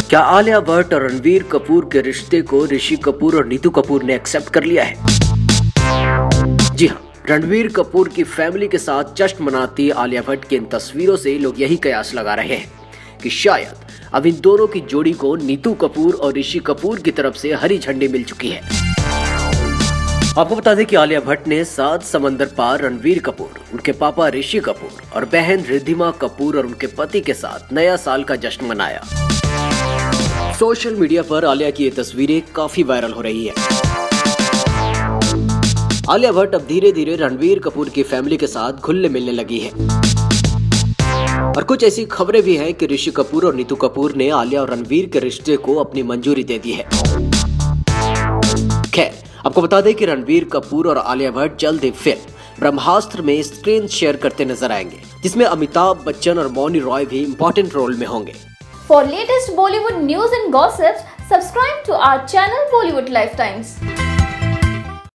क्या आलिया भट्ट और रणबीर कपूर के रिश्ते को ऋषि कपूर और नीतू कपूर ने एक्सेप्ट कर लिया है? जी हाँ, रणबीर कपूर की फैमिली के साथ जश्न मनाती आलिया भट्ट की इन तस्वीरों से लोग यही कयास लगा रहे हैं कि शायद अब इन दोनों की जोड़ी को नीतू कपूर और ऋषि कपूर की तरफ से हरी झंडी मिल चुकी है। आपको बता दें कि आलिया भट्ट ने 7 समंदर पार रणबीर कपूर, उनके पापा ऋषि कपूर और बहन रिद्धिमा कपूर और उनके पति के साथ नया साल का जश्न मनाया। सोशल मीडिया पर आलिया की ये तस्वीरें काफी वायरल हो रही है। आलिया भट्ट अब धीरे धीरे रणबीर कपूर की फैमिली के साथ घुलने मिलने लगी है और कुछ ऐसी खबरें भी हैं कि ऋषि कपूर और नीतू कपूर ने आलिया और रणबीर के रिश्ते को अपनी मंजूरी दे दी है। खैर, आपको बता दें कि रणबीर कपूर और आलिया भट्ट जल्द ही फिल्म ब्रह्मास्त्र में स्क्रीन शेयर करते नजर आएंगे, जिसमें अमिताभ बच्चन और मौनी रॉय भी इंपॉर्टेंट रोल में होंगे। For latest Bollywood news and gossips, subscribe to our channel Bollywood Lifetimes.